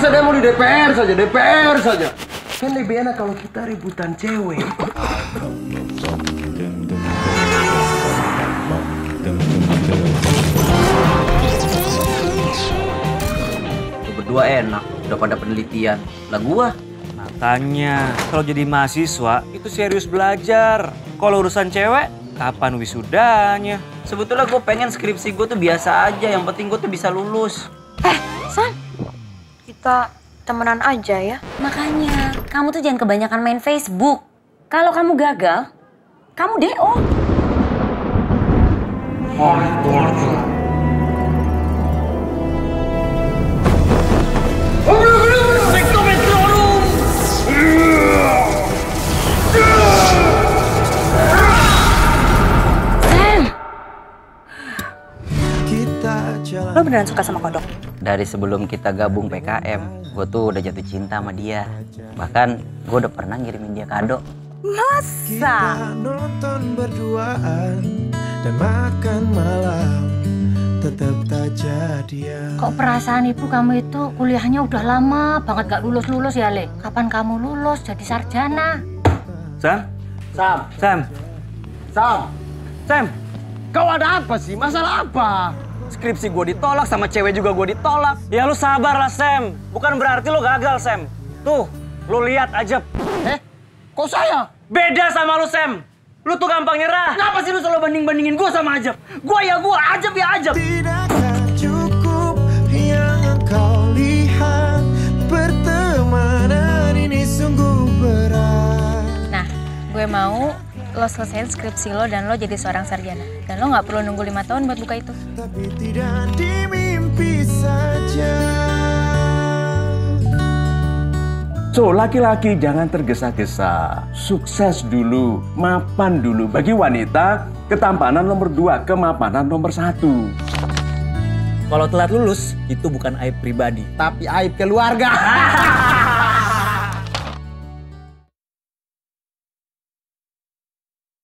Masa demo di DPR saja, DPR saja. Kan lebih enak kalau kita rebutan cewek. Lu berdua enak, udah pada penelitian. Lah gua. Makanya, kalau jadi mahasiswa itu serius belajar. Kalau urusan cewek, kapan wisudanya? Sebetulnya gue pengen skripsi gue tuh biasa aja, yang penting gue tuh bisa lulus. San, kita temenan aja ya. Makanya, kamu tuh jangan kebanyakan main Facebook. Kalau kamu gagal, kamu DO. Lo beneran suka sama kodok? Dari sebelum kita gabung PKM, gue tuh udah jatuh cinta sama dia. Bahkan gue udah pernah ngirimin dia kado. Masa? Kita nonton berduaan dan makan malam, tetap tak jadian. Kok perasaan ibu kamu itu kuliahnya udah lama banget gak lulus-lulus ya, Le? Kapan kamu lulus jadi sarjana? Sam? Sam, Sam? Sam, Sam? kau ada apa sih? Masalah apa? Skripsi gue ditolak, sama cewek juga gue ditolak. Ya lu sabar lah, Sam. Bukan berarti lu gagal, Sam. Tuh, lu lihat aja. Kok saya? Beda sama lu, Sam. Lu tuh gampang nyerah. Kenapa sih lu selalu banding-bandingin gue sama Ajab? Gue ya gue, Ajab ya Ajab. Tidakkah cukup yang engkau lihat, pertemanan ini sungguh berat. Nah, gue mau lo selesaiin skripsi lo dan lo jadi seorang sarjana. Dan lo nggak perlu nunggu 5 tahun buat buka itu. Tapi tidak di mimpi saja. So, laki-laki jangan tergesa-gesa. Sukses dulu, mapan dulu. Bagi wanita, ketampanan nomor 2, kemapanan nomor 1. Kalau telat lulus, itu bukan aib pribadi. Tapi aib keluarga.